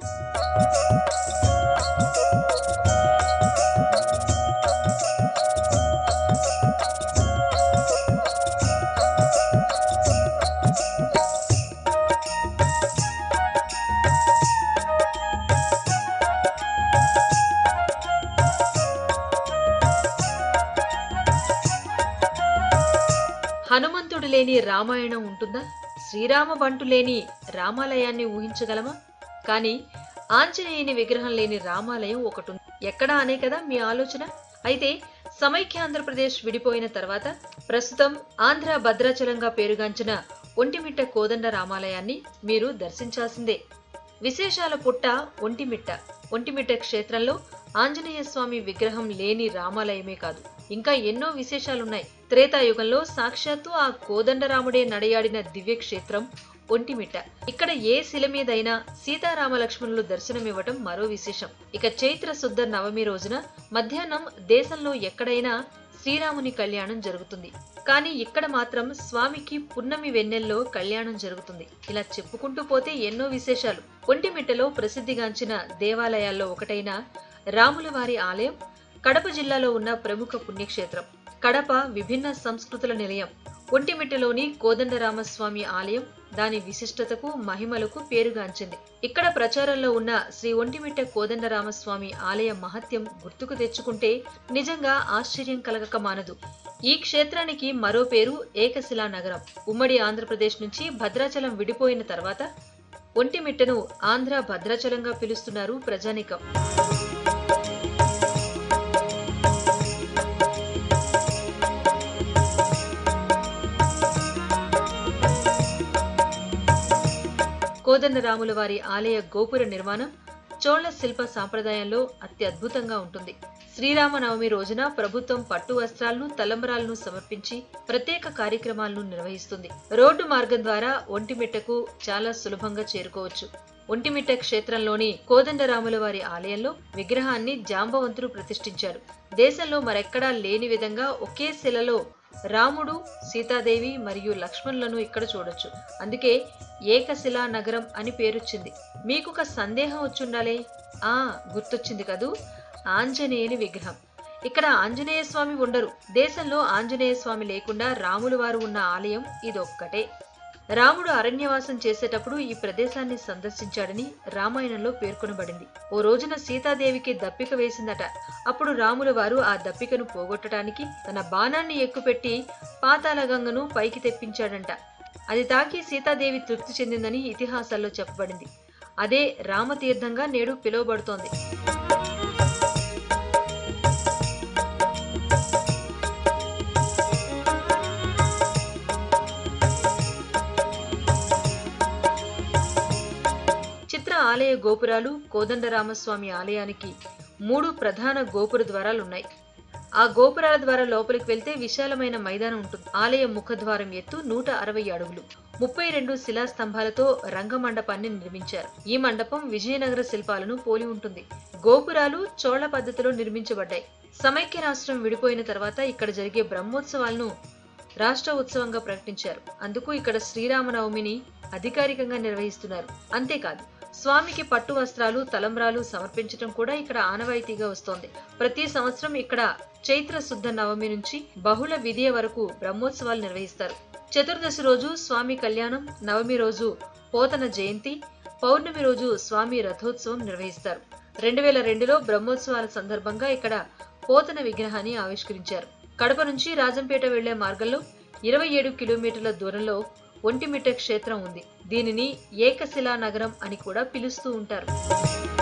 హనుమంతుడు లేని రామాయణం ఉంటుందా? శ్రీరామ బంటు లేని రామాలయాన్ని ఊహించగలమా? కానీ ఆంజనేయుని విగ్రహం లేని రామాలయం ఒకటి ఉంది. ఎక్కడా అనే కదా మీ ఆలోచన? అయితే సమైక్య ఆంధ్రప్రదేశ్ విడిపోయిన తర్వాత ప్రస్తుతం ఆంధ్ర భద్రాచలంగా పేరుగాంచిన ఒంటిమిట్ట కోదండ రామాలయాన్ని మీరు దర్శించాల్సిందే. విశేషాల పుట్ట ఒంటిమిట్ట. ఒంటిమిట్ట క్షేత్రంలో ఆంజనేయ స్వామి విగ్రహం లేని రామాలయమే కాదు, ఇంకా ఎన్నో విశేషాలున్నాయి. త్రేతాయుగంలో సాక్షాత్తు ఆ కోదండరాముడే నడయాడిన దివ్య క్షేత్రం ఒంటిమిట్ట. ఇక్కడ ఏ శిల మీదైనా సీతారామ లక్ష్మణులు దర్శనమివ్వటం మరో విశేషం. ఇక చైత్ర శుద్ధ నవమి రోజున మధ్యాహ్నం దేశంలో ఎక్కడైనా శ్రీరాముని కళ్యాణం జరుగుతుంది. కానీ ఇక్కడ మాత్రం స్వామికి పున్నమి వెన్నెల్లో కళ్యాణం జరుగుతుంది. ఇలా చెప్పుకుంటూ పోతే ఎన్నో విశేషాలు. ఒంటిమిట్టలో ప్రసిద్ధిగాంచిన దేవాలయాల్లో ఒకటైన రాములవారి ఆలయం కడప జిల్లాలో ఉన్న ప్రముఖ పుణ్యక్షేత్రం. కడప విభిన్న సంస్కృతుల నిలయం. ఒంటిమిట్టలోని కోదండరామస్వామి ఆలయం దాని విశిష్టతకు మహిమలకు పేరుగాంచింది. ఇక్కడ ప్రచారంలో ఉన్న శ్రీ ఒంటిమిట్ట కోదండరామస్వామి ఆలయ మహత్యం గుర్తుకు తెచ్చుకుంటే నిజంగా ఆశ్చర్యం కలగక మానదు. ఈ క్షేత్రానికి మరో పేరు ఏకశిలా నగరం. ఉమ్మడి ఆంధ్రప్రదేశ్ నుంచి భద్రాచలం విడిపోయిన తర్వాత ఒంటిమిట్టను ఆంధ్ర భద్రాచలంగా పిలుస్తున్నారు ప్రజానికం. కోదండరాముల వారి ఆలయ గోపుర నిర్మాణం చోళ శిల్ప సాంప్రదాయంలో అత్యద్భుతంగా ఉంటుంది. శ్రీరామనవమి రోజున ప్రభుత్వం పట్టు వస్త్రాలను, తలంబరాలను సమర్పించి ప్రత్యేక కార్యక్రమాలను నిర్వహిస్తుంది. రోడ్డు మార్గం ద్వారా ఒంటిమిట్టకు చాలా సులభంగా చేరుకోవచ్చు. ఒంటిమిట్ట క్షేత్రంలోని కోదండరాముల వారి ఆలయంలో విగ్రహాన్ని జాంబవంతుడు ప్రతిష్ఠించారు. దేశంలో మరెక్కడా లేని విధంగా ఒకే శిలలో రాముడు, సీతాదేవి మరియు లక్ష్మణులను ఇక్కడ చూడొచ్చు. అందుకే ఏకశిలా నగరం అని పేరొచ్చింది. మీకొక సందేహం వచ్చుండాలే, గుర్తొచ్చింది కదూ, ఆంజనేయుని విగ్రహం. ఇక్కడ ఆంజనేయ స్వామి ఉండరు. దేశంలో ఆంజనేయ స్వామి లేకుండా రాములు వారు ఉన్న ఆలయం ఇదొక్కటే. రాముడు అరణ్యవాసం చేసేటప్పుడు ఈ ప్రదేశాన్ని సందర్శించాడని రామాయణంలో పేర్కొనబడింది. ఓ రోజున సీతాదేవికి దప్పిక వేసిందట. అప్పుడు రాముల వారు ఆ దప్పికను పోగొట్టడానికి తన బాణాన్ని ఎక్కుపెట్టి పాతాళగంగను పైకి తెప్పించాడంట. అది తాకి సీతాదేవి తృప్తి చెందిందని ఇతిహాసాల్లో చెప్పబడింది. అదే రామతీర్థంగా నేడు పిలువబడుతోంది. ఆలయ గోపురాలు. కోదండరామస్వామి ఆలయానికి 3 ప్రధాన గోపుర ద్వారాలున్నాయి. ఆ గోపురాల ద్వారా లోపలికి వెళ్తే విశాలమైన మైదానం ఉంటుంది. ఆలయ ముఖద్వారం ఎత్తు 160 అడుగులు. 32 శిలాస్తంభాలతో రంగమండపాన్ని నిర్మించారు. ఈ మండపం విజయనగర శిల్పాలను పోలి ఉంటుంది. గోపురాలు చోళ పద్ధతిలో నిర్మించబడ్డాయి. సమైక్య రాష్ట్రం విడిపోయిన తర్వాత ఇక్కడ జరిగే బ్రహ్మోత్సవాలను రాష్ట్ర ఉత్సవంగా ప్రకటించారు. అందుకు ఇక్కడ శ్రీరామనవమిని అధికారికంగా నిర్వహిస్తున్నారు. అంతేకాదు, స్వామికి పట్టు వస్త్రాలు, తలంబ్రాలు సమర్పించడం కూడా ఇక్కడ ఆనవాయితీగా వస్తోంది. ప్రతి సంవత్సరం ఇక్కడ చైత్ర శుద్ధ నవమి నుంచి బహుళ విధియ వరకు బ్రహ్మోత్సవాలు నిర్వహిస్తారు. చతుర్దశి రోజు స్వామి కళ్యాణం, నవమి రోజు పోతన జయంతి, పౌర్ణమి రోజు స్వామి రథోత్సవం నిర్వహిస్తారు. 2002లో బ్రహ్మోత్సవాల సందర్భంగా ఇక్కడ పోతన విగ్రహాన్ని ఆవిష్కరించారు. కడప నుంచి రాజంపేట వెళ్లే మార్గంలో 27 కిలోమీటర్ల దూరంలో ఒంటిమిట్ట క్షేత్రం ఉంది. దీనిని ఏకశిలా నగరం అని కూడా పిలుస్తూ ఉంటారు.